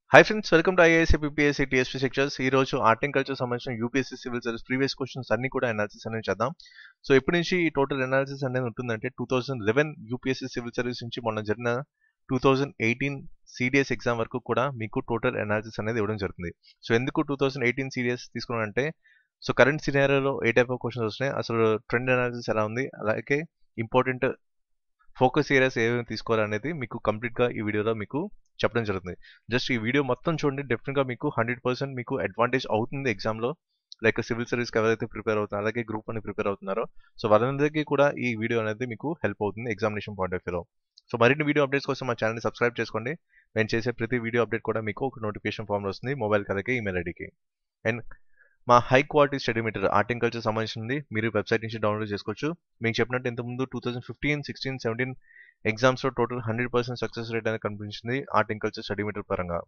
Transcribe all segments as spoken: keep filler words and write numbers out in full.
Hi friends, welcome to IAS PPSC TSP lectures. ఈ రోజు art and culture సంబంధించిన UPSC civil service previous questions అన్ని కూడా analysis అనేది చేద్దాం. సో ఎప్పటి నుంచి ఈ టోటల్ అనాలిసిస్ అనేది ఉంటుందంటే two thousand eleven UPSC civil service నుంచి మొన్న జరిగిన two thousand eighteen CDS exam వరకు కూడా మీకు టోటల్ అనాలిసిస్ అనేది ఇవ్వడం జరుగుతుంది. సో ఎందుకు టూ థౌసండ్ ఎయిటీన్ సిడిఎస్ తీసుకున్నానంటే, సో కరెంట్ సినారియోలో ఏ టైప్ ఆఫ్ క్వశ్చన్స్ వస్తున్నాయి, అసలు ట్రెండ్ అనాలిసిస్ ఎలా ఉంది, అలాగే ఇంపార్టెంట్ ఫోకస్ ఏరియాస్ ఏమేమి తీసుకోవాలనేది మీకు కంప్లీట్గా ఈ వీడియోలో మీకు చెప్పడం జరుగుతుంది. జస్ట్ ఈ వీడియో మొత్తం చూడండి, డెఫినెట్గా మీకు హండ్రెడ్ పర్సెంట్ మీకు అడ్వాంటేజ్ అవుతుంది ఎగ్జామ్లో. లైక్ సివిల్ సర్వీస్కి ఎవరైతే ప్రిపేర్ అవుతున్నారో, అలాగే గ్రూప్ అని ప్రిపేర్ అవుతున్నారో, సో వాళ్ళందరికీ కూడా ఈ వీడియో అనేది మీకు హెల్ప్ అవుతుంది ఎగ్జామినేషన్ పాయింట్ ఆఫ్ వ్యూలో. సో మరిన్ని వీడియో అప్డేట్స్ కోసం మా ఛానల్ని సబ్స్క్రైబ్ చేసుకోండి. నేను చేసే ప్రతి వీడియో అప్డేట్ కూడా మీకు ఒక నోటిఫికేషన్ ఫామ్లో వస్తుంది, మొబైల్కి అలాగే ఈమెయిల్ ఐడికి. అండ్ మా high quality study material art and culture సంబంధించింది మీరు వెబ్సైట్ నుంచి డౌన్లోడ్ చేసుకోవచ్చు. మీకు చెప్పినట్టు ఇంతకుముందు two thousand fifteen sixteen seventeen ఎగ్జామ్స్లో total hundred percent success rate అనేది కనిపించింది art and culture study material పరంగా.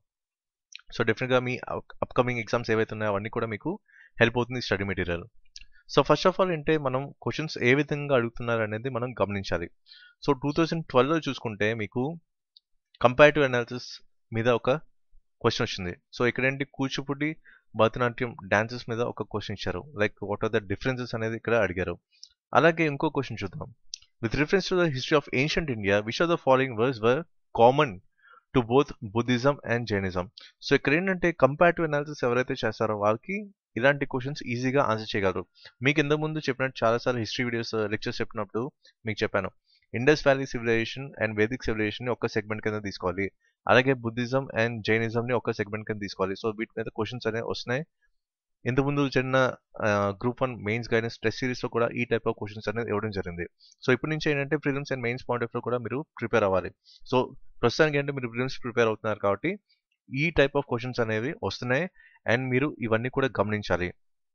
సో డెఫినెట్గా మీ అప్కమింగ్ ఎగ్జామ్స్ ఏవైతే ఉన్నాయో అవన్నీ కూడా మీకు హెల్ప్ అవుతుంది study material. So first of all అంటే మనం క్వశ్చన్స్ ఏ విధంగా అడుగుతున్నారు అనేది మనం గమనించాలి. సో టూ థౌజండ్ ట్వెల్వ్లో చూసుకుంటే మీకు కంపారిటివ్ అనాలిసిస్ మీద ఒక క్వశ్చన్ వచ్చింది. సో ఇక్కడేంటి, కూచిపూడి భరతనాట్యం డాన్సెస్ మీద ఒక క్వశ్చన్ ఇచ్చారు. Like what are the differences అనేది ఇక్కడ అడిగారు. అలాగే ఇంకో క్వశ్చన్ చూద్దాం. With reference to the history of ancient India, which are the following words were common to both Buddhism and Jainism. So ఇక్కడ ఏంటంటే కంపారిటివ్ అనాలిసిస్ ఎవరైతే చేస్తారో వాళ్ళకి ఇలాంటి క్వశ్చన్స్ ఈజీగా ఆన్సర్ చేయగలరు. మీకు ఇంతకు ముందు చెప్పినట్టు చాలాసార్లు హిస్టరీ వీడియోస్ లెక్చర్స్ చెప్పినప్పుడు మీకు చెప్పాను, Indus valley civilization and Vedic civilization ఒక సెగ్మెంట్ కింద తీసుకోవాలి, అలాగే బుద్ధిజం అండ్ జైనిజంని ఒక సెగ్మెంట్ కింద తీసుకోవాలి. సో వీటి మీద క్వశ్చన్స్ అనేవి వస్తున్నాయి. ఇంతకుముందు జరిగిన group one mains guidance test సిరీస్లో కూడా ఈ టైప్ ఆఫ్ క్వశ్చన్స్ అనేది ఇవ్వడం జరిగింది. సో ఇప్పటి నుంచి ఏంటంటే prelims and mains point of view కూడా మీరు ప్రిపేర్ అవ్వాలి. సో ప్రస్తుతానికి అంటే మీరు ప్రిలిమ్స్ ప్రిపేర్ అవుతున్నారు కాబట్టి ఈ టైప్ ఆఫ్ క్వశ్చన్స్ అనేవి వస్తున్నాయి అండ్ మీరు ఇవన్నీ కూడా గమనించాలి.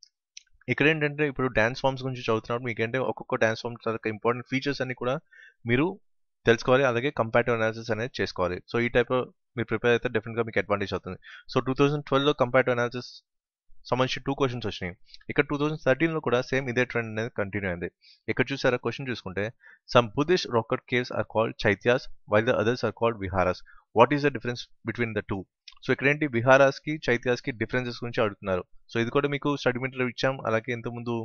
ఇక్కడ ఏంటంటే ఇప్పుడు డ్యాన్స్ ఫామ్స్ గురించి చదువుతున్నప్పుడు మీకు ఏంటంటే ఒక్కొక్క డ్యాన్స్ ఫామ్ చాలా ఇంపార్టెంట్ ఫీచర్స్ అన్ని కూడా మీరు తెలుసుకోవాలి, అలాగే కంపారిటివ్ అనాలిసిస్ అనేది చేసుకోవాలి. సో ఈ టైప్ మీరు ప్రిపేర్ అయితే డెఫినెట్గా మీకు అడ్వాంటేజ్ అవుతుంది. సో టూ థౌసండ్ ట్వెల్వ్లో కంపారిటివ్ అనాలిసిస్ సంబంధించి టూ క్వశ్చన్స్ వచ్చినాయి. ఇక్కడ టూ థౌసండ్ థర్టీన్లో కూడా సేమ్ ఇదే ట్రెండ్ అనేది కంటిన్యూ అయింది. ఇక్కడ చూసారా క్వశ్చన్ చూసుకుంటే, some Buddhist rock caves are called chaityas while the others are called viharas. What is the difference between the two? So ఇక్కడ ఏంటి, విహారాస్కి చైత్యాస్కి డిఫరెన్సెస్ గురించి అడుగుతున్నారు. సో ఇది కూడా మీకు స్టడీ మెటీరియల్ ఇచ్చాం, అలాగే ఇంతకుముందు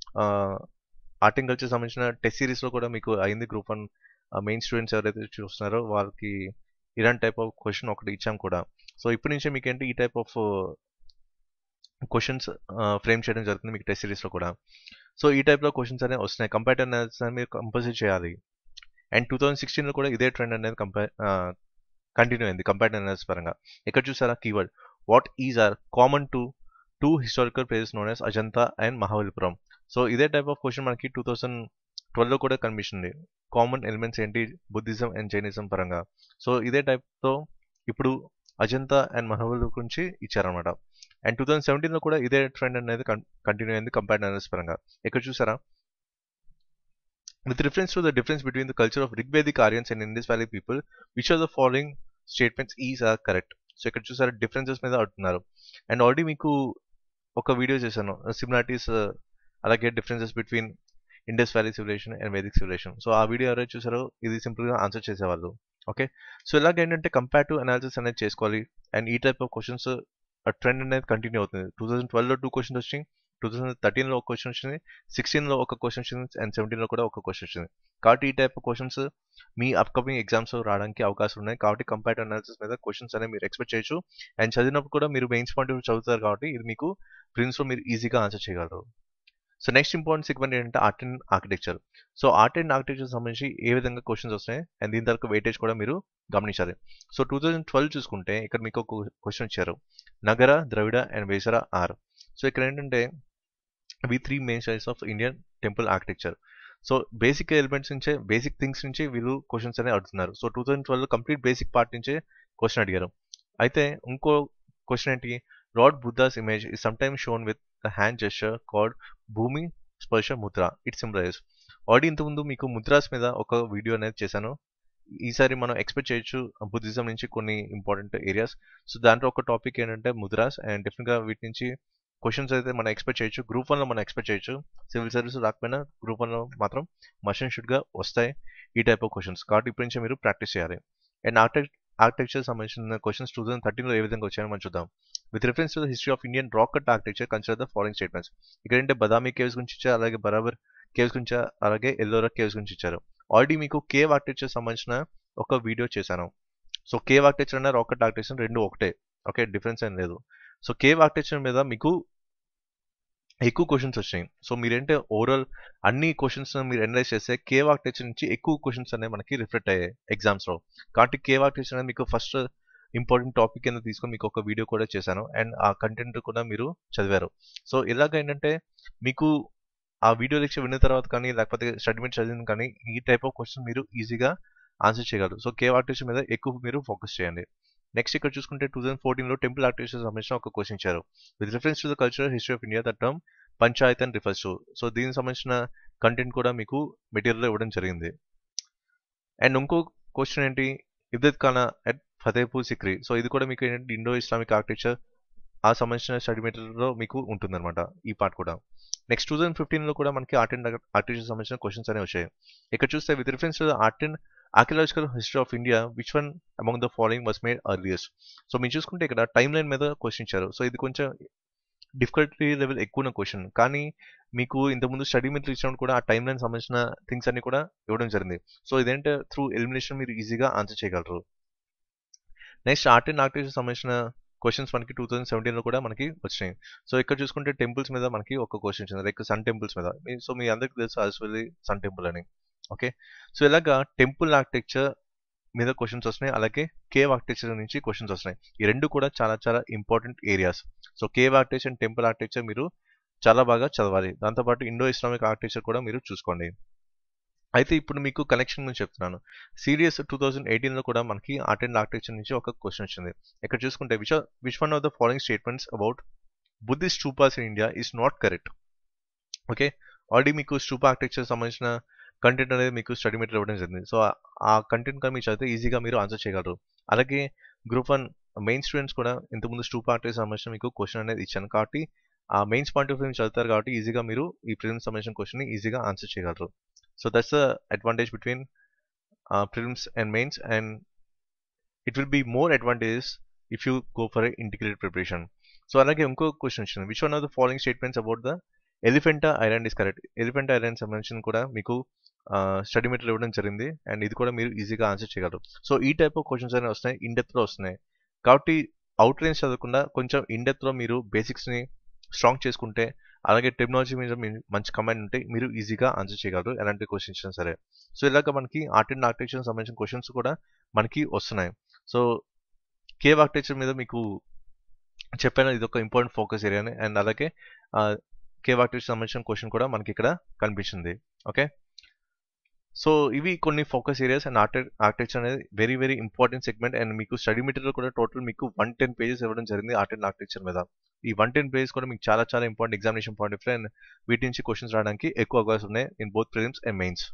ఆర్ట్ అండ్ కల్చర్ సంబంధించిన టెస్ట్ సిరీస్లో కూడా మీకు అయింది. గ్రూప్ వన్ మెయిన్ స్టూడెంట్స్ ఎవరైతే చూస్తున్నారో వాళ్ళకి ఇలాంటి టైప్ ఆఫ్ క్వశ్చన్ ఒకటి ఇచ్చాం కూడా. సో ఇప్పటి నుంచే మీకు ఏంటి ఈ టైప్ ఆఫ్ క్వశ్చన్స్ ఫ్రేమ్ చేయడం జరుగుతుంది మీకు టెస్ట్ సిరీస్లో కూడా. సో ఈ టైప్లో క్వశ్చన్స్ అనేవి వస్తున్నాయి. కంపారిటివ్ అనాలిసిస్ అనేది మీరు కంపల్సరీ చేయాలి. అండ్ టూ థౌసండ్ సిక్స్టీన్లో కూడా ఇదే ట్రెండ్ అనేది కంపేర్ కంటిన్యూ అయింది కంపారిటివ్ అనాలిసిస్ పరంగా. ఇక్కడ చూసారా keyword, what is are common to two historical places known as Ajanta and Mahabalipuram. So ఇదే టైప్ ఆఫ్ క్వశ్చన్ మనకి టూ థౌసండ్ ట్వెల్వ్లో కూడా కనిపిస్తుంది. కామన్ ఎలిమెంట్స్ ఏంటి బుద్ధిజం అండ్ జైనిజం పరంగా. సో ఇదే టైప్తో ఇప్పుడు అజంతా అండ్ మహాబలిపురం గురించి ఇచ్చారనమాట. అండ్ టూ థౌసండ్ సెవెంటీన్లో కూడా ఇదే ట్రెండ్ అనేది కంటిన్యూ అయింది కంపారిటివ్ అనాలిసిస్ పరంగా. ఇక్కడ చూసారా, with reference to the difference between the culture of Rigvedic Aryans and Indus valley people, which are the following statements is are correct. So ఇక్కడ చూసారా డిఫరెన్సెస్ మీద అడుగుతున్నారు. అండ్ ఆల్రెడీ మీకు ఒక వీడియో చేశాను సిమిలారిటీస్ అలాగే differences between Indus valley civilization and Vedic civilization. So ఆ video ఎవరైతే చూసారో ఇది సింపుల్గా ఆన్సర్ చేసేవాళ్ళు. ఓకే, సో ఇలాగ ఏంటంటే కంపారిటివ్ అనాలిసిస్ అనేది చేసుకోవాలి. అండ్ ఈ టైప్ ఆఫ్ క్వశ్చన్స్ ట్రెండ్ అనేది కంటిన్యూ అవుతుంది. టూ థౌసండ్ ట్వెల్వ్లో టూ క్వశ్చన్స్ వచ్చినాయి, టూ థౌసండ్ థర్టీన్లో ఒక క్వశ్చన్ వచ్చింది, సిక్స్టీన్లో ఒక క్వశ్చన్ వచ్చింది, అండ్ సెవెంటీన్లో కూడా ఒక క్వశ్చన్ వచ్చింది. కాబట్టి ఈ టైప్ ఆఫ్ క్వశ్చన్స్ మీ అప్కమింగ్ ఎగ్జామ్స్ రావడానికి అవకాశం ఉన్నాయి. కాబట్టి కంపారిటివ్ అనాలిసిస్ మీద క్వశ్చన్స్ అనేవి మీరు ఎక్స్పెక్ట్ చేయొచ్చు. అండ్ చదివినప్పుడు కూడా మీరు మెయిన్స్ పాయింట్ చదువుతారు కాబట్టి ఇది మీకు ప్రిలిమ్స్లో మీరు ఈజీగా ఆన్సర్ చేయగలరు. సో నెక్స్ట్ ఇంపార్టెంట్ సెగ్మెంట్ ఏంటంటే art and architecture. So art and architecture సంబంధించి ఏ విధంగా క్వశ్చన్స్ వస్తాయి అండ్ దీని తర్వాత వెయిటేజ్ కూడా మీరు గమనించాలి. సో టూ థౌజండ్ ట్వెల్వ్ చూసుకుంటే ఇక్కడ మీకు ఒక క్వశ్చన్ ఇచ్చారు, Nagara, Dravida and Vesara are. So ఇక్కడ ఏంటంటే we three main styles of Indian temple architecture. So basic elements నుంచే బేసిక్ థింగ్స్ నుంచి వీళ్ళు క్వశ్చన్స్ అనేవి అడుగుతున్నారు. So two thousand twelve complete basic part నుంచే క్వశ్చన్ అడిగారు. అయితే ఇంకో క్వశ్చన్ ఏంటి, Lord Buddha's image is sometimes shown with the hand gesture called Bhumi sparsha Mudra. It symbolise. Already ఇంతకుముందు మీకు ముద్రాస్ మీద ఒక వీడియో అనేది చేశాను. ఈసారి మనం ఎక్స్పెక్ట్ చేయొచ్చు బుద్ధిజం నుంచి కొన్ని ఇంపార్టెంట్ ఏరియాస్. సో దాంట్లో ఒక టాపిక్ ఏంటంటే ముద్రాస్, అండ్ డెఫినెట్గా వీటి నుంచి క్వశ్చన్స్ అయితే మనం ఎక్స్పెక్ట్ చేయొచ్చు. గ్రూప్ వన్లో మనం ఎక్స్పెక్ట్ చేయొచ్చు. సివిల్ సర్వీస్ రాకపోయినా గ్రూప్ వన్లో మాత్రం మస్ట్ అండ్ షుడ్గా వస్తాయి ఈ టైప్ ఆఫ్ క్వశ్చన్స్. కాబట్టి ఇప్పటి నుంచి మీరు ప్రాక్టీస్ చేయాలి. అండ్ ఆర్కిటెక్ట్ ఆర్కిటెక్చర్ సంబంధించిన క్వశ్చన్స్ టూ థౌసండ్ థర్టీన్లో ఏ విధంగా వచ్చాయో మనం చూద్దాం. With reference to the history of Indian rock cut architecture consider the following statements. ఇక్కడ ఏంటంటే బదామి కేవ్స్ గురించి ఇచ్చారు, అలాగే బరాబర్ కేవ్స్ గురించి, అలాగే ఎల్లోరా కేవ్స్ గురించి ఇచ్చారు. ఆల్రెడీ మీకు కేవ్ ఆర్కిటెక్చర్ సంబంధించిన ఒక వీడియో చేశాను. సో కేవ్ ఆర్కిటెక్చర్ అన్న రాక్ కట్ ఆర్కిటెక్చర్ రెండు ఒకటే, ఓకే, డిఫరెన్స్ ఏం లేదు. సో కేవ్ ఆర్కిటెక్చర్ మీద మీకు ఎక్కువ క్వశ్చన్స్ వచ్చాయి. సో మీరేంటే ఓవరాల్ అన్ని క్వశ్చన్స్ మీరు అనలైజ్ చేస్తే కేవ్ ఆర్కిటెక్చర్ నుంచి ఎక్కువ క్వశ్చన్స్ అనేవి మనకి రిఫ్లెక్ట్ అయ్యాయి ఎగ్జామ్స్లో. కాబట్టి కేవ్ ఆర్కిటెక్చర్ అనేది మీకు ఫస్ట్ ఇంపార్టెంట్ టాపిక్ కింద తీసుకొని మీకు ఒక వీడియో కూడా చేశాను, అండ్ ఆ కంటెంట్ కూడా మీరు చదివారు. సో ఇలాగ ఏంటంటే మీకు ఆ వీడియో లెక్చర్ విన్న తర్వాత కానీ లేకపోతే స్టడీమెంట్ చదివిన కానీ ఈ టైప్ ఆఫ్ క్వశ్చన్ మీరు ఈజీగా ఆన్సర్ చేయగలరు. సో కేవ్ ఆర్కిటెక్చర్ మీద ఎక్కువ మీరు ఫోకస్ చేయండి. నెక్స్ట్ ఇక్కడ చూసుకుంటే టూ థౌసండ్ ఫోర్టీన్లో టెంపుల్ ఆర్కిటెక్చర్ సంబంధించిన ఒక క్వశ్చన్ ఇచ్చారు. With reference to the cultural history of India the term panchayat and refers to. So దీనికి సంబంధించిన కంటెంట్ కూడా మీకు మెటీరియల్ ఇవ్వడం జరిగింది. అండ్ ఇంకో క్వశ్చన్ ఏంటి, ఇబ్దత్ ఖానా అట్ ఫతేపూర్ సిక్రీ. సో ఇది కూడా మీకు ఏంటంటే ఇండో ఇస్లామిక్ ఆర్కిటెక్చర్ ఆ సంబంధించిన స్టడీ మెటీరియల్లో మీకు ఉంటుందన్నమాట ఈ పార్ట్ కూడా. నెక్స్ట్ టూ థౌసండ్ ఫిఫ్టీన్లో కూడా మనకి ఆర్ట్ అండ్ ఆర్కిటెక్చర్ సంబంధించిన క్వశ్చన్స్ అనేవి వచ్చాయి. ఇక్కడ చూస్తే with reference to the art and archaeological history of India which one among the following was made earliest. So మీరు చూసుకుంటే ఇక్కడ టైమ్ లైన్ మీద క్వశ్చన్ ఇచ్చారు. సో ఇది కొంచెం డిఫికల్టీ లెవెల్ ఎక్కువ క్వశ్చన్, కానీ మీకు ఇంతకుముందు స్టడీ మెటీరియల్ ఇచ్చినప్పుడు కూడా ఆ టైమ్ లైన్ సంబంధించిన థింగ్స్ అన్ని కూడా ఇవ్వడం జరిగింది. సో ఇదేంటే త్రూ ఎలిమినేషన్ మీరు ఈజీగా ఆన్సర్ చేయగలరు. నెక్స్ట్ ఆర్ట్ అండ్ ఆర్కిటెక్చర్ సంబంధించిన క్వశ్చన్స్ మనకి టూ థౌసండ్ సెవెంటీన్లో కూడా మనకి వచ్చినాయి. సో ఇక్కడ చూసుకుంటే టెంపుల్స్ మీద మనకి ఒక క్వశ్చన్ వచ్చింది, లైక్ సన్ టెంపుల్స్ మీద. సో మీ అందరికీ తెలుసు అసలు సన్ టెంపుల్ అని, ఓకే. సో ఇలాగా టెంపుల్ ఆర్కిటెక్చర్ మీద క్వశ్చన్స్ వస్తున్నాయి, అలాగే కేవ్ ఆర్కిటెక్చర్ నుంచి క్వశ్చన్స్ వస్తున్నాయి. ఈ రెండు కూడా చాలా చాలా important areas. So cave architecture and temple architecture మీరు చాలా బాగా చదవాలి. దాంతోపాటు ఇండో ఇస్లామిక్ ఆర్కిటెక్చర్ కూడా మీరు చూసుకోండి. అయితే ఇప్పుడు మీకు కనెక్షన్ గురించి చెప్తున్నాను. సిడిఎస్ టూ థౌసండ్ ఎయిటీన్లో కూడా మనకి ఆర్ట్ అండ్ ఆర్కిటెక్చర్ నుంచి ఒక క్వశ్చన్ వచ్చింది. ఇక్కడ చూసుకుంటే which which one of the following statements about Buddhist stupas in India is not correct. Okay, already మీకు స్టూపా ఆర్కిటెక్చర్ సంబంధించిన కంటెంట్ అనేది మీకు స్టడీ మెటీరియల్ ఇవ్వడం జరిగింది. సో ఆ కంటెంట్ కానీ మీరు చదివితే ఈజీగా మీరు ఆన్సర్ చేయగలరు. అలాగే గ్రూప్ వన్ మెయిన్ స్టూడెంట్స్ కూడా ఇంతకుముందు స్టూపా ఆర్కిటెక్చర్ సంబంధించిన మీకు క్వశ్చన్ అనేది ఇచ్చాను, కాబట్టి ఆ మెయిన్స్ పాయింట్ ఆఫ్ వ్యూ చదువుతారు కాబట్టి ఈజీగా మీరు ఈ ప్రిలిమ్స్ సంబంధించిన క్వశ్చన్ని ఈజీగా ఆన్సర్ చేయగలరు. So that's the advantage between prelims and mains, and it will be more advantages if you go for a integrated preparation. So అలాగే ఇంకో క్వశ్చన్ వచ్చింది, which one of the following statements about the Elephanta island is correct. Elephanta island సంబంధించిన కూడా మీకు study material ఇవ్వడం జరిగింది, and ఇది కూడా మీరు ఈజీగా ఆన్సర్ చేయగలరు. సో ఈ టైప్ ఆఫ్ క్వశ్చన్స్ అనేవి వస్తున్నాయి, ఇన్ డెప్త్లో వస్తున్నాయి. కాబట్టి అవుట్ లైన్స్ చదవకుండా కొంచెం ఇన్ డెప్త్లో మీరు బేసిక్స్ని స్ట్రాంగ్ చేసుకుంటే, అలాగే టెక్నాలజీ మీద మంచి కమాండ్ ఉంటే మీరు ఈజీగా ఆన్సర్ చేయగలరు ఎలాంటి క్వశ్చన్స్ అయినా సరే. సో ఇలాగ మనకి ఆర్ట్ అండ్ ఆర్కిటెక్చర్ సంబంధించిన క్వశ్చన్స్ కూడా మనకి వస్తున్నాయి. సో కేవ్ ఆర్కిటెక్చర్ మీద మీకు చెప్పాను, ఇది ఒక ఇంపార్టెంట్ ఫోకస్ ఏరియా అని, అండ్ అలాగే కేవ్ ఆర్కిటెక్చర్ సంబంధించిన క్వశ్చన్ కూడా మనకి ఇక్కడ కనిపిస్తుంది. ఓకే, సో ఇవి కొన్ని focus areas, and art architecture అనేది very very important segment. And మీకు స్టడీ మెటీరియల్ కూడా టోటల్ మీకు వన్ టెన్ పేజెస్ ఇవ్వడం జరిగింది ఆర్ట్ అండ్ ఆర్కిటెక్చర్ మీద. ఈ వన్ టెన్ పేజెస్ కూడా మీకు చాలా చాలా important examination point of view, and వీటి నుంచి క్వశ్చన్స్ రావడానికి ఎక్కువ అవకాశం ఉన్నాయి in both prelims and mains.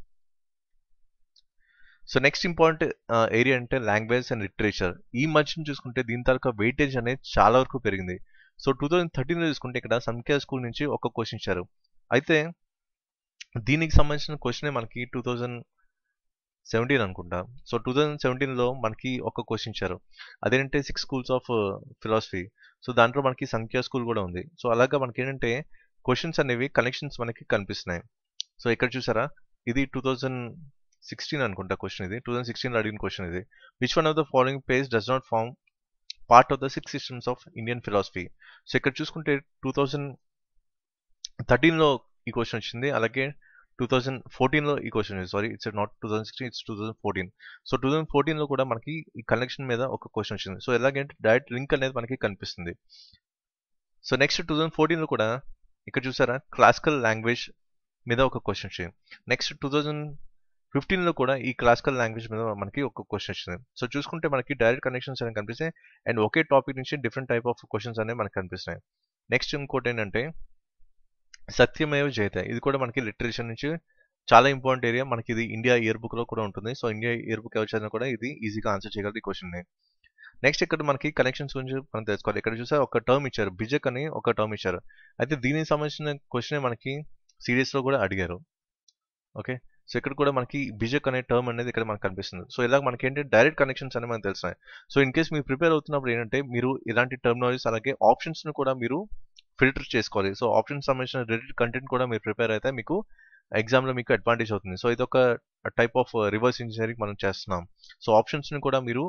So next important area అంటే లాంగ్వేజ్ అండ్ లిటరేచర్. ఈ మధ్యన చూసుకుంటే దీని తాలూకా వెయిటేజ్ అనేది చాలా వరకు పెరిగింది. సో టూ థౌజండ్ థర్టీన్లో చూసుకుంటే ఇక్కడ సంఖ్యా స్కూల్ నుంచి ఒక క్వశ్చన్ ఇచ్చారు. అయితే దీనికి సంబంధించిన క్వశ్చనే మనకి టూ థౌజండ్ సెవెంటీన్ అనుకుంటా. సో టూ థౌజండ్ సెవెంటీన్లో మనకి ఒక క్వశ్చన్ ఇచ్చారు, అదేంటంటే six schools of philosophy. So దాంట్లో మనకి సంఖ్యా స్కూల్ కూడా ఉంది. సో అలాగా మనకి ఏంటంటే క్వశ్చన్స్ అనేవి కనెక్షన్స్ మనకి కనిపిస్తున్నాయి. సో ఇక్కడ చూసారా, ఇది టూ థౌజండ్ సిక్స్టీన్ అనుకుంటా క్వశ్చన్, ఇది టూ థౌజండ్ సిక్స్టీన్లో అడిగిన క్వశ్చన్ ఇది. Which one of the following page does not form part of the six systems of Indian philosophy. So ఇక్కడ చూసుకుంటే టూ థౌజండ్ థర్టీన్లో ఈ క్వశ్చన్ వచ్చింది, అలాగే టూ థౌజండ్ ఫోర్టీన్లో ఈ question, sorry it's not two thousand sixteen, it's two thousand fourteen. So two thousand ఫోర్టీన్లో కూడా మనకి ఈ కనెక్షన్ మీద ఒక క్వశ్చన్ వచ్చింది. సో ఎలాగంటే డైరెక్ట్ లింక్ అనేది మనకి కనిపిస్తుంది. సో నెక్స్ట్ టూ థౌజండ్ ఫోర్టీన్లో కూడా ఇక్కడ చూసారా, క్లాసికల్ లాంగ్వేజ్ మీద ఒక క్వశ్చన్ వచ్చింది. నెక్స్ట్ టూ థౌజండ్ ఫిఫ్టీన్లో కూడా ఈ క్లాసికల్ లాంగ్వేజ్ మీద మనకి ఒక క్వశ్చన్ వచ్చింది. సో చూసుకుంటే మనకి డైరెక్ట్ కనెక్షన్స్ అనేవి కనిపిస్తాయి, అండ్ ఒకే టాపిక్ నుంచి డిఫరెంట్ టైప్ ఆఫ్ క్వశ్చన్స్ అనేవి మనకు కనిపిస్తున్నాయి. నెక్స్ట్ ఇంకోటి ఏంటంటే సత్యమేవ జయతే. ఇది కూడా మనకి లిటరేచర్ నుంచి చాలా ఇంపార్టెంట్ ఏరియా. మనకి ఇది ఇండియా ఇయర్ బుక్లో కూడా ఉంటుంది. సో ఇండియా ఇయర్ బుక్ ఎవరు చదివినా కూడా ఇది ఈజీగా ఆన్సర్ చేయగలరు ఈ క్వశ్చన్ని. నెక్స్ట్ ఇక్కడ మనకి కనెక్షన్స్ గురించి మనం తెలుసుకోవాలి. ఇక్కడ చూసా ఒక టర్మ్ ఇచ్చారు, బిజెక్ అని ఒక టర్మ్ ఇచ్చారు. అయితే దీనికి సంబంధించిన క్వశ్చన్ మనకి సిరీస్లో కూడా అడిగారు. ఓకే, సో ఇక్కడ కూడా మనకి బిజెక్ అనే టర్మ్ అనేది ఇక్కడ మనకు కనిపిస్తుంది. సో ఇలా మనకి ఏంటంటే డైరెక్ట్ కనెక్షన్స్ అనేవి మనకు తెలుస్తున్నాయి. సో ఇన్ కేస్ మీరు ప్రిపేర్ అవుతున్నప్పుడు ఏంటంటే మీరు ఇలాంటి టర్మినాలజీస్ అలాగే ఆప్షన్స్ను కూడా మీరు ఫిల్టర్ చేసుకోవాలి. సో ఆప్షన్ సంబంధించిన రిలేటెడ్ కంటెంట్ కూడా మీరు ప్రిపేర్ అయితే మీకు ఎగ్జామ్లో మీకు అడ్వాంటేజ్ అవుతుంది. సో ఇది ఒక టైప్ ఆఫ్ రివర్స్ ఇంజనీరింగ్ మనం చేస్తున్నాం. సో ఆప్షన్స్ని కూడా మీరు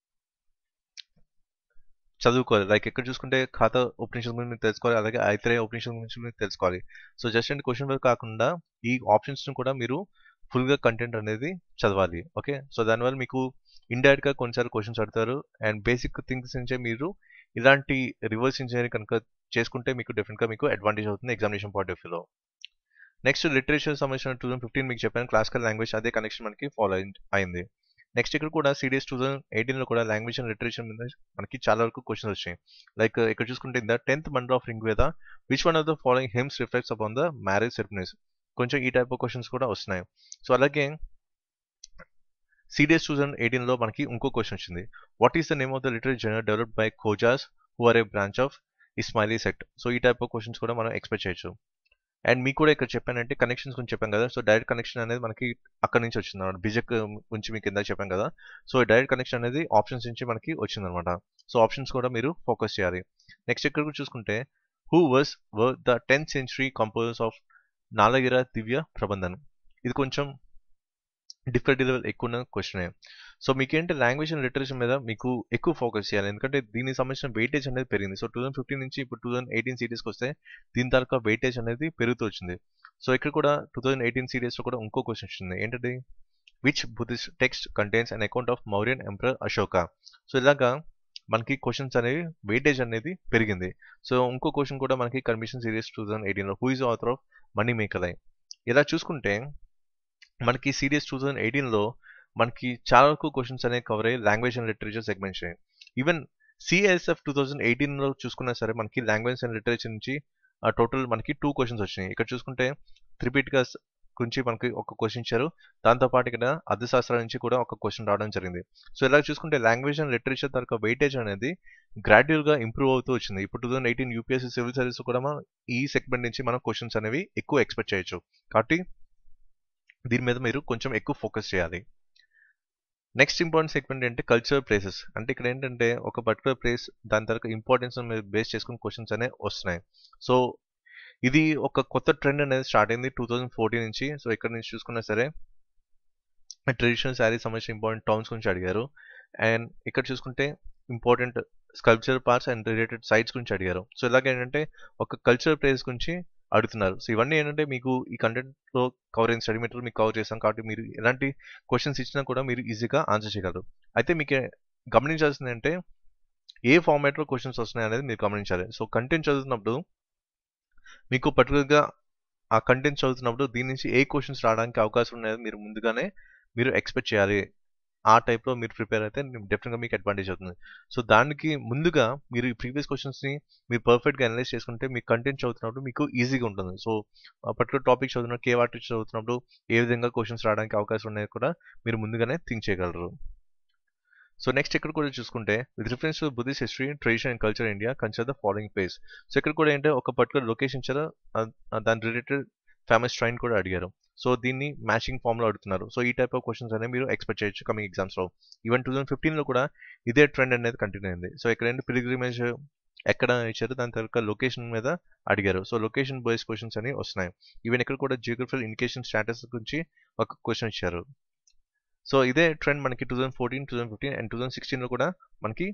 చదువుకోవాలి. లైక్ ఇక్కడ చూసుకుంటే ఖాతా ఉపనిషత్తు గురించి మీరు తెలుసుకోవాలి, అలాగే ఐతరేయ ఉపనిషత్తు గురించి మీరు తెలుసుకోవాలి. So just and question work కాకుండా ఈ ఆప్షన్స్ని కూడా మీరు ఫుల్గా కంటెంట్ అనేది చదవాలి. ఓకే, సో దానివల్ల మీకు ఇండైరెక్ట్గా కొన్నిసార్లు క్వశ్చన్స్ అడుగుతారు అండ్ బేసిక్ థింగ్స్ నుంచే మీరు ఇలాంటి రివర్స్ ఇంజనీరింగ్ కనుక చేసుకుంటే మీకు డెఫినెట్గా మీకు అడ్వాంటేజ్ అవుతుంది ఎగ్జామినేషన్ పాయింట్ ఆఫ్ వ్యూలో. నెక్స్ట్ లిటరేచర్ సంబంధించిన టూ థౌసండ్ ఫిఫ్టీన్ మీకు చెప్పాను క్లాసికల్ లాంగ్వేజ్, అదే కనెక్షన్ మనకి ఫాలో అయింది. నెక్స్ట్ ఇక్కడ కూడా సిడిఎస్ టూ థౌసండ్ ఎయిటీన్లో కూడా లాంగ్వేజ్ అండ్ లిటరేచర్ మీద మనకి చాలా వరకు క్వశ్చన్స్ వచ్చాయి. లైక్ ఇక్కడ చూసుకుంటే the tenth mandal of Rigveda which one of the following hymns reflects upon the marriage ceremonies, కొంచెం ఈ టైప్ ఆఫ్ క్వశ్చన్స్ కూడా వస్తున్నాయి. సో అలాగే సిడిఎస్ టూ థౌసండ్ ఎయిటీన్లో మనకి ఇంకో క్వశ్చన్ వచ్చింది, what is the name of the literary genre developed by Khojas who are a branch of Ismaili sect. So ఈ టైప్ ఆఫ్ క్వశ్చన్స్ కూడా మనం ఎక్స్పెక్ట్ చేయొచ్చు. అండ్ మీకు కూడా ఇక్కడ చెప్పానంటే కనెక్షన్స్ గురించి చెప్పాను కదా, సో డైరెక్ట్ కనెక్షన్ అనేది మనకి అక్కడ నుంచి వచ్చింది అనమాట. బిజెక్ గురించి మీకు ఇందాక చెప్పాను కదా, సో డైరెక్ట్ కనెక్షన్ అనేది ఆప్షన్స్ నుంచి మనకి వచ్చింది అనమాట. సో ఆప్షన్స్ కూడా మీరు ఫోకస్ చేయాలి. నెక్స్ట్ ఇక్కడ కూడా చూసుకుంటే who was were the tenth century composers of Nalayira Divya Prabandham. ఇది కొంచెం డిఫరెంట్ లెవెల్ ఎక్కువ ఉన్న క్వశ్చనే. సో మీకేంటి లాంగ్వేజ్ అండ్ లిటరేచర్ మీద మీకు ఎక్కువ ఫోకస్ చేయాలి, ఎందుకంటే దీనికి సంబంధించిన వెయిటేజ్ అనేది పెరిగింది. సో టూ థౌసండ్ ఫిఫ్టీన్ నుంచి ఇప్పుడు టూ థౌసండ్ ఎయిటీన్ సిరీస్కి వస్తే దీని తాలూకా వెయిటేజ్ అనేది పెరుగుతూ వచ్చింది. సో ఇక్కడ కూడా టూ థౌసండ్ ఎయిటీన్ సిరీస్లో కూడా ఇంకో క్వశ్చన్ వచ్చింది, ఏంటంటే which Buddhist text contains an account of Mauryan emperor Ashoka. So ఇలాగా మనకి క్వశ్చన్స్ అనేవి వెయిటేజ్ అనేది పెరిగింది. సో ఇంకో క్వశ్చన్ కూడా మనకి కన్మిషన్ సిరీస్ టూ థౌసండ్ ఎయిటీన్లో who is author of Manimekalai. ఇలా చూసుకుంటే మనకి సిరీస్ టూ థౌసండ్ ఎయిటీన్లో మనకి చాలా వరకు క్వశ్చన్స్ అనేవి కవర్ అయ్యి language and literature segments. Even CSF two thousand ఎయిటీన్లో చూసుకున్నా సరే మనకి లాంగ్వేజ్ అండ్ లిటరేచర్ నుంచి టోటల్ మనకి టూ క్వశ్చన్స్ వచ్చినాయి. ఇక్కడ చూసుకుంటే త్రిపిటిక గురించి మనకి ఒక క్వశ్చన్ ఇచ్చారు, దాంతోపాటు ఇక్కడ అర్థశాస్త్రాల నుంచి కూడా ఒక క్వశ్చన్ రావడం జరిగింది. సో ఇలా చూసుకుంటే లాంగ్వేజ్ అండ్ లిటరేచర్ తరగ వెయిటేజ్ అనేది గ్రాడ్యువల్గా ఇంప్రూవ్ అవుతూ వచ్చింది. ఇప్పుడు two thousand eighteen UPSC civil service కూడా మనం ఈ సెగ్మెంట్ నుంచి మనం క్వశ్చన్స్ అనేవి ఎక్కువ ఎక్స్పెక్ట్ చేయొచ్చు. కాబట్టి దీని మీద మీరు కొంచెం ఎక్కువ ఫోకస్ చేయాలి. నెక్స్ట్ ఇంపార్టెంట్ సెగ్మెంట్ ఏంటంటే కల్చరల్ ప్లేసెస్. అంటే ఇక్కడ ఏంటంటే ఒక పర్టికులర్ ప్లేస్ దాని తర్వాత ఇంపార్టెన్స్ మీరు బేస్ చేసుకుని క్వశ్చన్స్ అనేవి వస్తున్నాయి. సో ఇది ఒక కొత్త ట్రెండ్ అనేది స్టార్ట్ అయింది టూ థౌసండ్ ఫోర్టీన్ నుంచి. సో ఇక్కడ నుంచి చూసుకున్నా సరే ట్రెడిషనల్ శారీ సంబంధించిన ఇంపార్టెంట్ టర్మ్స్ గురించి అడిగారు. అండ్ ఇక్కడ చూసుకుంటే important sculpture parts and related sites గురించి అడిగారు. సో ఇలాగ ఏంటంటే ఒక కల్చరల్ ప్లేస్ గురించి అడుగుతున్నారు. సో ఇవన్నీ ఏంటంటే మీకు ఈ కంటెంట్లో కవర్ అయిన స్టడీ మెటీరియల్ మీకు కవర్ చేస్తాం కాబట్టి మీరు ఎలాంటి క్వశ్చన్స్ ఇచ్చినా కూడా మీరు ఈజీగా ఆన్సర్ చేయగలరు. అయితే మీకు గమనించాల్సింది అంటే ఏ ఫార్మాట్లో క్వశ్చన్స్ వస్తున్నాయి అనేది మీరు గమనించాలి. సో కంటెంట్ చదువుతున్నప్పుడు మీకు పర్టికులర్గా ఆ కంటెంట్ చదువుతున్నప్పుడు దీని నుంచి ఏ క్వశ్చన్స్ రావడానికి అవకాశం ఉన్నాయో మీరు ముందుగానే మీరు ఎక్స్పెక్ట్ చేయాలి. ఆ టైప్లో మీరు ప్రిపేర్ అయితే డెఫినెట్గా మీకు అడ్వాంటేజ్ అవుతుంది. సో దానికి ముందుగా మీరు ఈ ప్రీవియస్ క్వశ్చన్స్ని మీరు పర్ఫెక్ట్గా అనలైజ్ చేసుకుంటే మీకు కంటెంట్ చదువుతున్నప్పుడు మీకు ఈజీగా ఉంటుంది. సో పర్టికులర్ టాపిక్ చదువుతున్నప్పుడు కే వాటి చదువుతున్నప్పుడు ఏ విధంగా క్వశ్చన్స్ రావడానికి అవకాశం ఉన్నాయో కూడా మీరు ముందుగానే థింక్ చేయగలరు. సో నెక్స్ట్ ఇక్కడ కూడా చూసుకుంటే with reference to Buddhist history tradition and culture India consider the following place. So ఇక్కడ కూడా ఏంటంటే ఒక పర్టికులర్ లొకేషన్ ఇచ్చారు, దాని రిలేటెడ్ ఫేమస్ ట్రైన్ కూడా అడిగారు. సో దీన్ని మ్యాచింగ్ ఫామ్లో అడుగుతున్నారు. సో ఈ టైప్ ఆఫ్ క్వశ్చన్స్ అనేవి మీరు ఎక్స్పెక్ట్ చేయొచ్చు కమింగ్ ఎగ్జామ్స్లో. ఈవెన్ టూ థౌసండ్ ఫిఫ్టీన్లో కూడా ఇదే ట్రెండ్ అనేది కంటిన్యూ అయింది. సో ఇక్కడ ఏంటి పిలిగ్రిమేజ్ ఎక్కడ ఇచ్చారు, దాని తర్వాత లొకేషన్ మీద అడిగారు. సో లొకేషన్ బేస్డ్ క్వశ్చన్స్ అనేవి వస్తున్నాయి. ఈవెన్ ఇక్కడ కూడా జియోగ్రఫికల్ ఇండికేషన్ స్టాటస్ గురించి ఒక క్వశ్చన్ ఇచ్చారు. సో ఇదే ట్రెండ్ మనకి two thousand fourteen two thousand fifteen and two thousand సిక్స్టీన్లో కూడా మనకి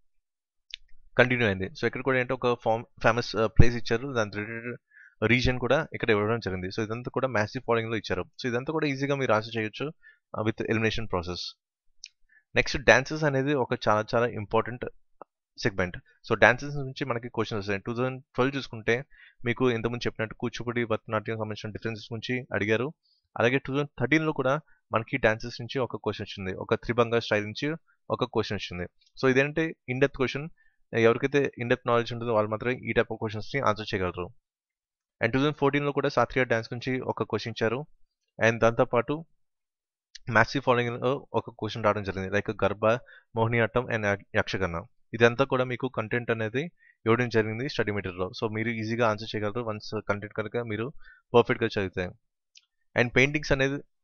కంటిన్యూ అయింది. సో ఇక్కడ కూడా ఏంటో ఒక ఫామ్ ఫేమస్ ప్లేస్ ఇచ్చారు, దాని రిలేటెడ్ రీజన్ కూడా ఇక్కడ ఇవ్వడం జరిగింది. సో ఇదంతా కూడా మ్యాసివ్ ఫాలోయింగ్లో ఇచ్చారు. సో ఇదంతా కూడా ఈజీగా మీరు ఆన్సర్ చేయొచ్చు with elimination process. Next dances అనేది ఒక చాలా చాలా ఇంపార్టెంట్ సెగ్మెంట్. సో డాన్సెస్ నుంచి మనకి క్వశ్చన్స్ వస్తాయి. టూ థౌసండ్ ట్వెల్వ్ చూసుకుంటే మీకు ఇంతకుముందు చెప్పినట్టు కూచిపూడి భరతనాట్యం సంబంధించిన డిఫరెన్సెస్ గురించి అడిగారు. అలాగే టూ థౌసండ్ థర్టీన్లో కూడా మనకి డాన్సెస్ నుంచి ఒక క్వశ్చన్ వచ్చింది, ఒక త్రిభంగ స్టైల్ నుంచి ఒక క్వశ్చన్ వచ్చింది. సో ఇదేంటే ఇన్డెప్త్ క్వశ్చన్, ఎవరికైతే ఇన్డెప్త్ నాలెడ్జ్ ఉంటుందో వాళ్ళు మాత్రమే ఈ టైప్ ఆఫ్ క్వశ్చన్స్ని ఆన్సర్ చేయగలరు. అండ్ టూ థౌసండ్ ఫోర్టీన్లో కూడా శాస్త్రీయ డ్యాన్స్ గురించి ఒక క్వశ్చన్ ఇచ్చారు. అండ్ దాంతోపాటు మ్యాసివ్ ఫాలోయింగ్లో ఒక క్వశ్చన్ రావడం జరిగింది, లైక్ గర్భ, మోహినియాట్టం అండ్ యక్షగణ. ఇదంతా కూడా మీకు కంటెంట్ అనేది ఇవ్వడం జరిగింది స్టడీ మెటీరియల్లో. సో మీరు ఈజీగా ఆన్సర్ చేయగలరు వన్స్ కంటెంట్ కనుక మీరు పర్ఫెక్ట్గా చదివితే. అండ్ పెయింటింగ్స్ అనేది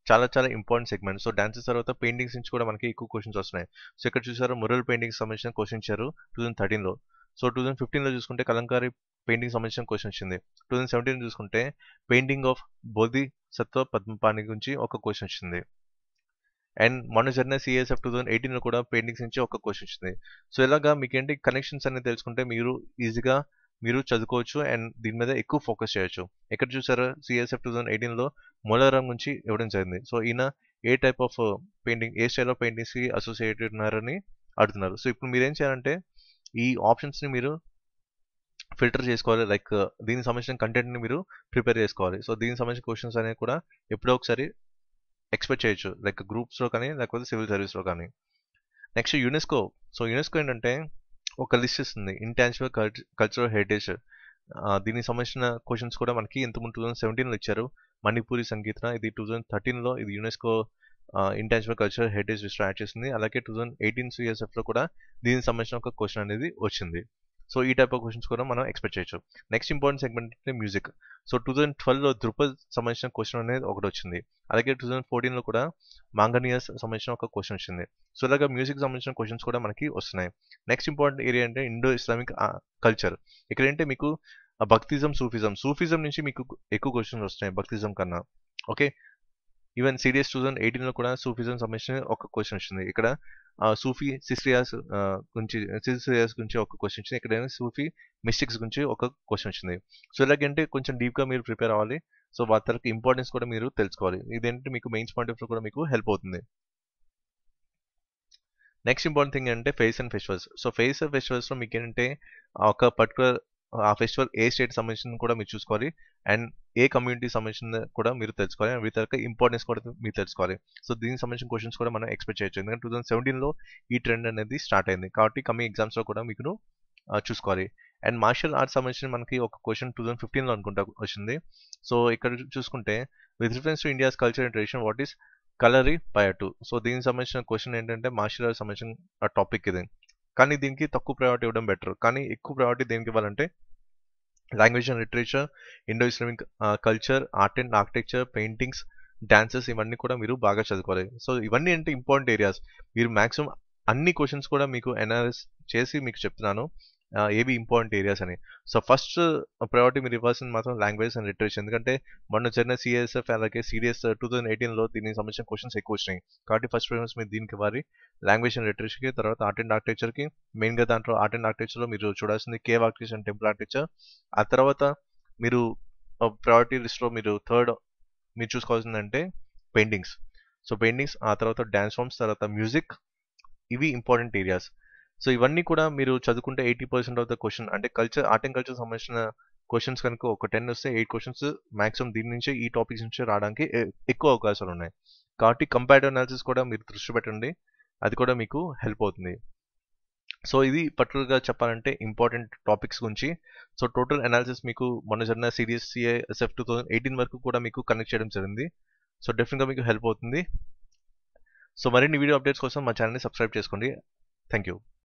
చాలా చాలా ఇంపార్టెంట్ సెగ్మెంట్. సో డాన్సెస్ తర్వాత పెయింటింగ్స్ నుంచి కూడా మనకి ఎక్కువ క్వశ్చన్స్ వస్తున్నాయి. సో ఇక్కడ చూసారు మురల్ పెయింటింగ్స్ సంబంధించిన క్వశ్చన్ ఇచ్చారు టూ థౌసండ్ థర్టీన్లో. సో టూ థౌసండ్ ఫిఫ్టీన్లో చూసుకుంటే కలంకారీ పెయింటింగ్ సంబంధించిన క్వశ్చన్ వచ్చింది. టూ థౌసండ్ సెవెంటీన్ చూసుకుంటే పెయింటింగ్ ఆఫ్ బోధిసత్వ పద్మపాణి గురించి ఒక క్వశ్చన్ వచ్చింది. అండ్ మొన్న జరిగిన సిఎస్ఎఫ్ టూ థౌసండ్ ఎయిటీన్లో కూడా పెయింటింగ్స్ నుంచి ఒక క్వశ్చన్ వచ్చింది. సో ఇలాగా మీకేంటి కనెక్షన్స్ అనేది తెలుసుకుంటే మీరు ఈజీగా మీరు చదువుకోవచ్చు అండ్ దీని మీద ఎక్కువ ఫోకస్ చేయొచ్చు. ఎక్కడ చూసారు సిఎస్ఎఫ్ టూ థౌసండ్ ఎయిటీన్లో మూలారాం గురించి ఇవ్వడం జరిగింది. సో ఈయన ఏ టైప్ ఆఫ్ పెయింటింగ్ ఏ స్టైల్ ఆఫ్ పెయింటింగ్స్కి అసోసియేటెడ్ ఉన్నారని అడుగుతున్నారు. సో ఇప్పుడు మీరు ఏం చేయాలంటే ఈ ఆప్షన్స్ని మీరు ఫిల్టర్ చేసుకోవాలి. లైక్ దీనికి సంబంధించిన కంటెంట్ని మీరు ప్రిపేర్ చేసుకోవాలి. సో దీనికి సంబంధించిన క్వశ్చన్స్ అనేవి కూడా ఎప్పుడో ఒకసారి ఎక్స్పెక్ట్ చేయొచ్చు, లైక్ గ్రూప్స్లో కానీ లేకపోతే సివిల్ సర్వీస్లో కానీ. Next UNESCO. సో యునెస్కో ఏంటంటే ఒక లిస్ట్ ఇస్తుంది, ఇంటాన్జిబుల్ కల్చరల్ హెరిటేజ్. దీనికి సంబంధించిన క్వశ్చన్స్ కూడా మనకి ఇంతకుముందు టూ థౌసండ్ సెవెంటీన్లో ఇచ్చారు. మణిపూరి సంగీత ఇది టూ థౌసండ్ థర్టీన్లో ఇది యునెస్కో ఇంటాన్జిబుల్ కల్చరల్ హెరిటేజ్ లిస్ట్లో యాడ్ చేసింది. అలాగే టూ థౌసండ్ ఎయిటీన్ సిఎస్ఎఫ్లో కూడా దీనికి సంబంధించిన ఒక క్వశ్చన్ అనేది వచ్చింది. సో ఈ టైప్ ఆఫ్ క్వశ్చన్స్ కూడా మనం ఎక్స్పెక్ట్ చేయొచ్చు. నెక్స్ట్ ఇంపార్టెంట్ సెగ్మెంట్ అంటే మ్యూజిక్. సో టూ థౌసండ్ ట్వెల్వ్లో ధృపద్ సంబంధించిన క్వశ్చన్ అనేది ఒకటి వచ్చింది. అలాగే టూ థౌసండ్ ఫోర్టీన్లో కూడా మాంగనియస్ సంబంధించిన ఒక క్వశ్చన్ వచ్చింది. సో ఇలాగా మ్యూజిక్ సంబంధించిన క్వశ్చన్స్ కూడా మనకి వస్తున్నాయి. నెక్స్ట్ ఇంపార్టెంట్ ఏరియా అంటే ఇండో ఇస్లామిక్ కల్చర్. ఇక్కడ ఏంటంటే మీకు భక్తిజం, సూఫిజం సూఫిజం నుంచి మీకు ఎక్కువ క్వశ్చన్స్ వస్తున్నాయి భక్తిజం కన్నా. Okay, even CDS two thousand ఎయిటీన్లో కూడా సూఫిజం సంబంధించిన ఒక క్వశ్చన్ వచ్చింది. ఇక్కడ సూఫీ సిస్రియాస్ గురించి సిస్రియాస్ గురించి ఒక క్వశ్చన్ వచ్చింది. ఇక్కడ సూఫీ మిస్టిక్స్ గురించి ఒక క్వశ్చన్ వచ్చింది. సో ఇలాగంటే కొంచెం డీప్గా మీరు ప్రిపేర్ అవ్వాలి. సో వాటి తరకు ఇంపార్టెన్స్ కూడా మీరు తెలుసుకోవాలి. ఇదేంటి మీకు మెయిన్స్ పాయింట్ ఆఫ్ వ్యూ కూడా మీకు హెల్ప్ అవుతుంది. నెక్స్ట్ ఇంపార్టెంట్ థింగ్ అంటే fairs and festivals. So fairs and ఫెస్టివల్స్లో మీకు ఏంటంటే ఒక పర్టికులర్ ఆ ఫెస్టివల్ ఏ స్టేట్ సంబంధించిన కూడా మీరు చూసుకోవాలి అండ్ ఏ కమ్యూనిటీ సంబంధించిన కూడా మీరు తెలుసుకోవాలి అండ్ వీటి యొక్క ఇంపార్టెన్స్ కూడా మీరు తెలుసుకోవాలి. సో దీనికి సంబంధించిన క్వశ్చన్స్ కూడా మనం ఎక్స్పెక్ట్ చేయొచ్చు. ఎందుకంటే టూ థౌసండ్ సెవెంటీన్లో ఈ ట్రెండ్ అనేది స్టార్ట్ అయింది కాబట్టి కమింగ్ ఎగ్జామ్స్లో కూడా మీకు చూసుకోవాలి. అండ్ మార్షల్ ఆర్ట్స్ సంబంధించిన మనకి ఒక క్వశ్చన్ టూ థౌసండ్ ఫిఫ్టీన్లో అనుకుంటా వచ్చింది. సో ఇక్కడ చూసుకుంటే with reference to India's culture and tradition what is Kalaripayattu. So దీనికి సంబంధించిన క్వశ్చన్ ఏంటంటే మార్షల్ ఆర్ట్స్ సంబంధించిన టాపిక్ ఇది. కానీ దీనికి తక్కువ ప్రయారిటీ ఇవ్వడం బెటర్. కానీ ఎక్కువ ప్రయారిటీ దేనికి ఇవ్వాలంటే language and literature, Indo Islamic culture, art and architecture, paintings, dances ఇవన్నీ కూడా మీరు బాగా చదువుకోవాలి. సో ఇవన్నీ అంటే ఇంపార్టెంట్ ఏరియాస్. మీరు మ్యాక్సిమం అన్ని క్వశ్చన్స్ కూడా మీకు అనాలిసిస్ చేసి మీకు చెప్తున్నాను ఏవి ఇంపార్టెంట్ ఏరియాస్ అని. సో ఫస్ట్ ప్రయారిటీ మీరు ఇవ్వాల్సింది మాత్రం లాంగ్వేజ్ అండ్ లిటరేచర్. ఎందుకంటే మొన్న జరిగిన సిఎస్ఎఫ్ అలాగే సిడిఎస్ టూ థౌసండ్ ఎయిటీన్లో దీనికి సంబంధించిన క్వశ్చన్స్ ఎక్కువ వచ్చినాయి కాబట్టి ఫస్ట్ ప్రిఫరెన్స్ మీరు దీనికి ఇవ్వాలి, లాంగ్వేజ్ అండ్ లిటరేచర్కి. తర్వాత ఆర్ట్ అండ్ ఆర్కిటెక్చర్కి. మెయిన్గా దాంట్లో ఆర్ట్ అండ్ ఆర్కిటెక్చర్లో మీరు చూడాల్సింది cave architecture and temple architecture. ఆ తర్వాత మీరు ప్రయారిటీ లిస్ట్లో మీరు థర్డ్ మీరు చూసుకోవాల్సిందంటే పెయింటింగ్స్. సో పెయింటింగ్స్, ఆ తర్వాత డ్యాన్స్ ఫామ్స్, తర్వాత మ్యూజిక్, ఇవి ఇంపార్టెంట్ ఏరియాస్. సో ఇవన్నీ కూడా మీరు చదువుకుంటే eighty percent of the question అంటే కల్చర్ ఆర్ట్ అండ్ కల్చర్ సంబంధించిన క్వశ్చన్స్ కనుక ఒక టెన్ వస్తే ఎయిట్ క్వశ్చన్స్ మాక్సిమం దీని నుంచి ఈ టాపిక్స్ నుంచి రావడానికి ఎక్కువ అవకాశాలు ఉన్నాయి. కాబట్టి కంపారిటివ్ అనాలిసిస్ కూడా మీరు దృష్టి పెట్టండి, అది కూడా మీకు హెల్ప్ అవుతుంది. సో ఇది పర్టికులర్గా చెప్పాలంటే ఇంపార్టెంట్ టాపిక్స్ గురించి. సో టోటల్ అనాలిసిస్ మీకు మొన్న జరిగిన CDS CSF two thousand eighteen వరకు కూడా మీకు కనెక్ట్ చేయడం జరిగింది. సో డెఫినెట్గా మీకు హెల్ప్ అవుతుంది. సో మరిన్ని వీడియో అప్డేట్స్ కోసం మా ఛానల్ని సబ్స్క్రైబ్ చేసుకోండి. Thank you.